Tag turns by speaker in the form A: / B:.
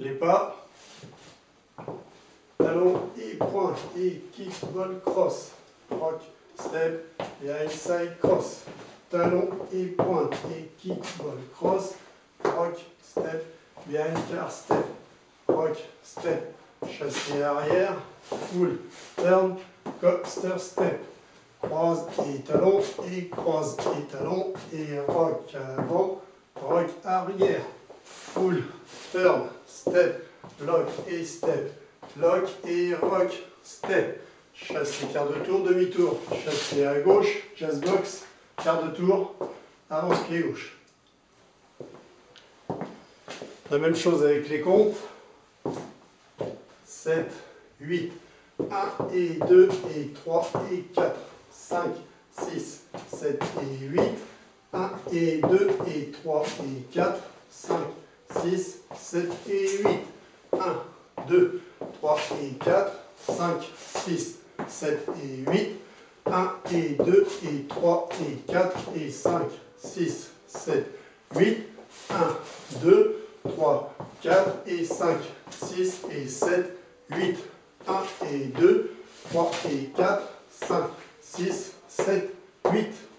A: Les pas. Talon et point. Et kick, ball, cross. Rock, step, behind side, cross. Talon et point. Et kick, ball, cross. Rock, step, behind car, step. Rock, step. Chassé arrière. Full, turn, coaster, step. Croise et talon, et croise et talon, et rock avant, rock arrière. Full, turn, step, lock et step, lock et rock, step. Chassé quart de tour, demi-tour. Chassé à gauche, jazz box, quart de tour, avance pied gauche. La même chose avec les comptes. 7, 8, 1 et 2 et 3 et 4, 5, 6, 7 et 8, 1 et 2 et 3 et 4, 5, 6, 7 et 8, 1, 2, 3 et 4, 5, 6, 7 et 8, 1 et 2 et 3 et 4 et 5, 6, 7, 8, 1, 2, 3, 4 et 5, 6 et 7, 8, 1 et 2, 3 et 4, 5, 6, 7, 8.